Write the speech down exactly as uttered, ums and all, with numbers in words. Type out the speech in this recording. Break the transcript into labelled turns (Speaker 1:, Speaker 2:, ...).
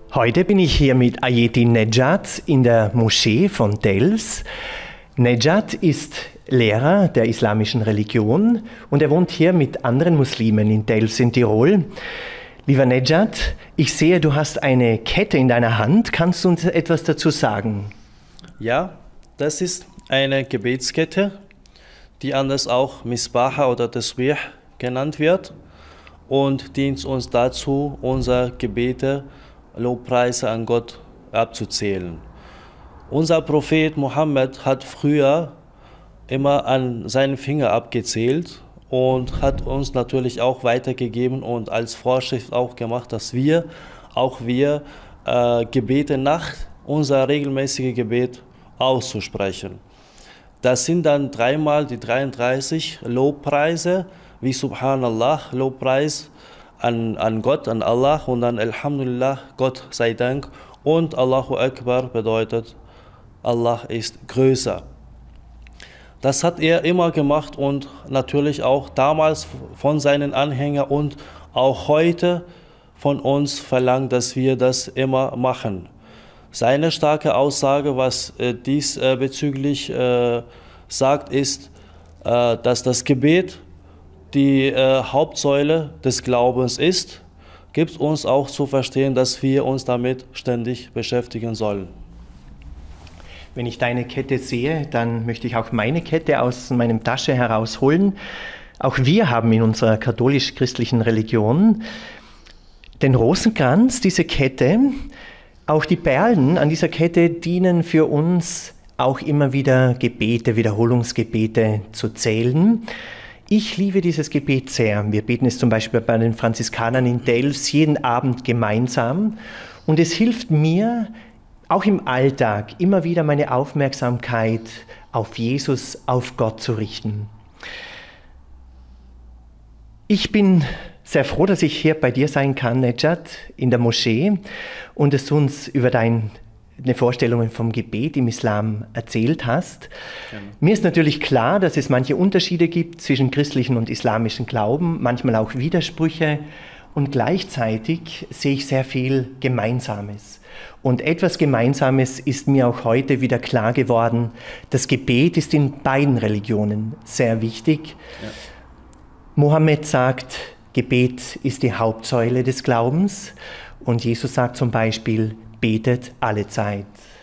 Speaker 1: Heute bin ich hier mit Ayetin Nejat in der Moschee von Delfs. Nejat ist Lehrer der islamischen Religion und er wohnt hier mit anderen Muslimen in Delfs in Tirol. Lieber Nejat, ich sehe, du hast eine Kette in deiner Hand. Kannst du uns etwas dazu sagen?
Speaker 2: Ja, das ist eine Gebetskette, die anders auch Misbaha oder Tasbih genannt wird und dient uns dazu, unsere Gebete, Lobpreise an Gott abzuzählen. Unser Prophet Mohammed hat früher immer an seinen Finger abgezählt und hat uns natürlich auch weitergegeben und als Vorschrift auch gemacht, dass wir, auch wir, äh, Gebete nach unser regelmäßiges Gebet auszusprechen. Das sind dann dreimal die dreiunddreißig Lobpreise, wie Subhanallah, Lobpreis an, an Gott, an Allah und dann Alhamdulillah, Gott sei Dank und Allahu Akbar bedeutet, Allah ist größer. Das hat er immer gemacht und natürlich auch damals von seinen Anhängern und auch heute von uns verlangt, dass wir das immer machen. Seine starke Aussage, was äh, dies äh, bezüglich äh, sagt, ist, äh, dass das Gebet die äh, Hauptsäule des Glaubens ist, gibt uns auch zu verstehen, dass wir uns damit ständig beschäftigen sollen.
Speaker 1: Wenn ich deine Kette sehe, dann möchte ich auch meine Kette aus meiner Tasche herausholen. Auch wir haben in unserer katholisch-christlichen Religion den Rosenkranz, diese Kette. Auch die Perlen an dieser Kette dienen für uns auch immer wieder Gebete, Wiederholungsgebete zu zählen. Ich liebe dieses Gebet sehr. Wir beten es zum Beispiel bei den Franziskanern in Delfs jeden Abend gemeinsam. Und es hilft mir, auch im Alltag, immer wieder meine Aufmerksamkeit auf Jesus, auf Gott zu richten. Ich bin sehr froh, dass ich hier bei dir sein kann, Nejat, in der Moschee und dass du uns über deine Vorstellungen vom Gebet im Islam erzählt hast. Gerne. Mir ist natürlich klar, dass es manche Unterschiede gibt zwischen christlichen und islamischen Glauben, manchmal auch Widersprüche und gleichzeitig sehe ich sehr viel Gemeinsames. Und etwas Gemeinsames ist mir auch heute wieder klar geworden. Das Gebet ist in beiden Religionen sehr wichtig. Ja. Mohammed sagt, Gebet ist die Hauptsäule des Glaubens und Jesus sagt zum Beispiel, betet alle Zeit.